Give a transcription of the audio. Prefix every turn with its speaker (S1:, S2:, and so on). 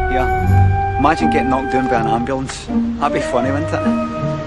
S1: Here, imagine getting knocked down by an ambulance. That'd be funny, wouldn't it?